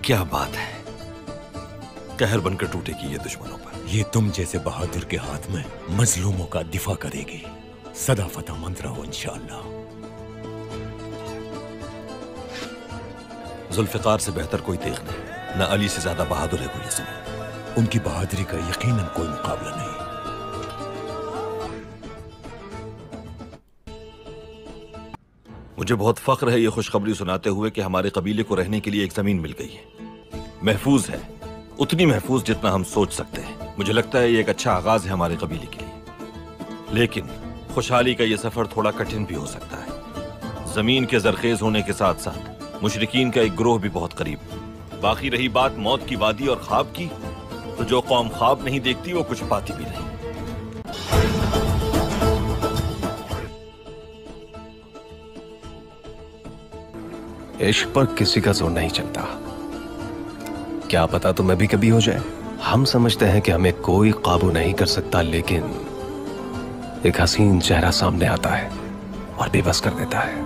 क्या बात है, कहर बनकर टूटेगी ये दुश्मनों पर। ये तुम जैसे बहादुर के हाथ में मजलूमों का दिफा करेगी। सदा फतहमंद रहो इंशाअल्लाह। जुल्फिकार से बेहतर कोई तेग नहीं, न अली से ज्यादा बहादुर है कोई ज़मीन। उनकी बहादुरी का यकीनन कोई मुकाबला नहीं। मुझे बहुत फख्र है ये खुशखबरी सुनाते हुए कि हमारे कबीले को रहने के लिए एक जमीन मिल गई है। महफूज है, उतनी महफूज जितना हम सोच सकते हैं। मुझे लगता है ये एक अच्छा आगाज है हमारे कबीले के लिए, लेकिन खुशहाली का ये सफर थोड़ा कठिन भी हो सकता है। जमीन के जरखेज होने के साथ साथ मुशरिकीन का एक ग्रोह भी बहुत करीब। बाकी रही बात मौत की वादी और ख्वाब की, तो जो कौम ख्वाब नहीं देखती वो कुछ पाती भी नहीं। इश्क पर किसी का जोर नहीं चलता, क्या पता तुम्हें भी कभी हो जाए। हम समझते हैं कि हमें कोई काबू नहीं कर सकता, लेकिन एक हसीन चेहरा सामने आता है और बेबस कर देता है।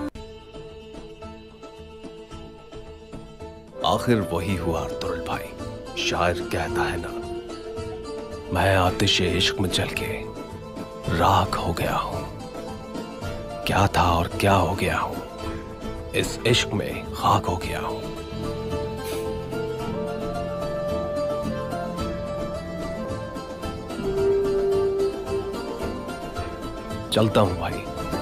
आखिर वही हुआ अर्तुगरुल भाई। शायर कहता है ना, मैं आतिश इश्क में जल के राख हो गया हूं। क्या था और क्या हो गया हूं, इस इश्क में खाक हो गया हूं। चलता हूं भाई।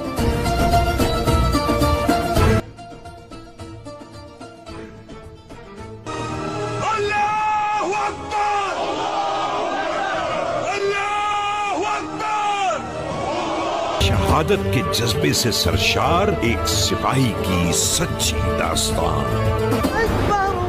अल्लाहु अकबर! अल्लाहु अकबर! शहादत के जज्बे से सरशार एक सिपाही की सच्ची दास्तान।